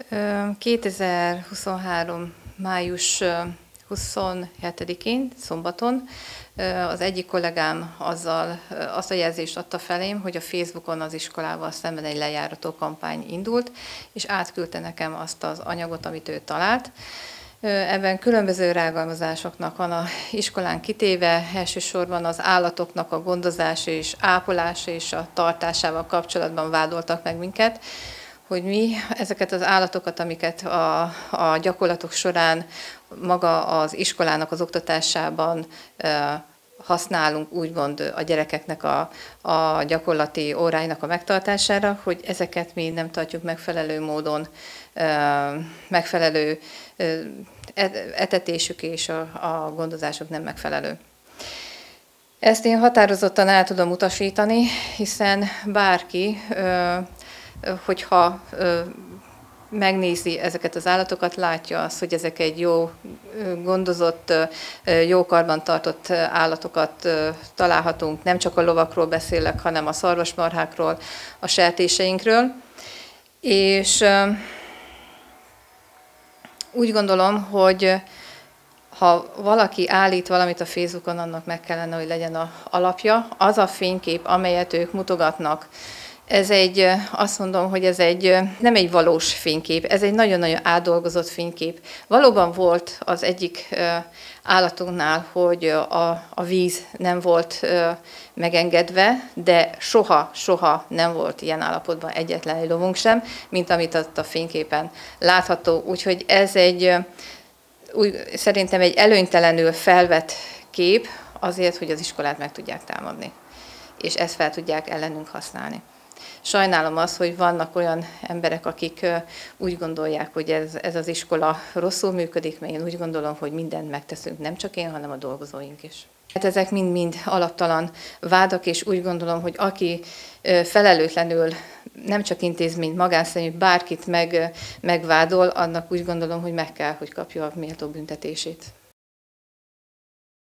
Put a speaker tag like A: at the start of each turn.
A: 2023. május 27-én, szombaton az egyik kollégám azt a jelzést adta felém, hogy a Facebookon az iskolával szemben egy lejárató kampány indult, és átküldte nekem azt az anyagot, amit ő talált. Ebben különböző rágalmazásoknak van az iskolán kitéve, elsősorban az állatoknak a gondozása és ápolása és a tartásával kapcsolatban vádoltak meg minket, hogy mi ezeket az állatokat, amiket a gyakorlatok során maga az iskolának az oktatásában használunk, úgymond a gyerekeknek a gyakorlati óráinak a megtartására, hogy ezeket mi nem tartjuk megfelelő módon, megfelelő etetésük és a gondozásuk nem megfelelő. Ezt én határozottan el tudom utasítani, hiszen bárki, hogyha megnézi ezeket az állatokat, látja azt, hogy ezek egy jó gondozott, jó karban tartott állatokat találhatunk. Nem csak a lovakról beszélek, hanem a szarvasmarhákról, a sertéseinkről. És úgy gondolom, hogy ha valaki állít valamit a Facebookon, annak meg kellene, hogy legyen az alapja. Az a fénykép, amelyet ők mutogatnak, azt mondom, hogy ez nem egy valós fénykép, ez egy nagyon-nagyon átdolgozott fénykép. Valóban volt az egyik állatunknál, hogy a víz nem volt megengedve, de soha nem volt ilyen állapotban egyetlen egy lovunk sem, mint amit ott a fényképen látható. Úgyhogy ez szerintem egy előnytelenül felvett kép azért, hogy az iskolát meg tudják támadni, és ezt fel tudják ellenünk használni. Sajnálom azt, hogy vannak olyan emberek, akik úgy gondolják, hogy ez az iskola rosszul működik, mert én úgy gondolom, hogy mindent megteszünk, nem csak én, hanem a dolgozóink is. Hát ezek mind-mind alaptalan vádak, és úgy gondolom, hogy aki felelőtlenül nem csak intézményt, magánszemélyt, bárkit megvádol, annak úgy gondolom, hogy meg kell, hogy kapja a méltó büntetését.